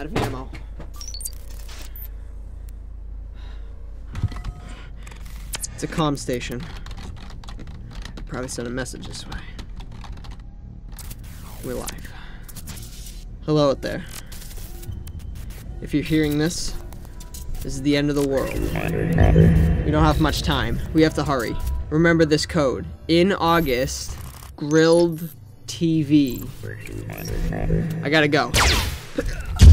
Out of ammo. It's a comm station. Probably send a message this way. We're live. Hello out there. If you're hearing this, this is the end of the world. We don't have much time. We have to hurry. Remember this code. In August, grilled TV. I gotta go.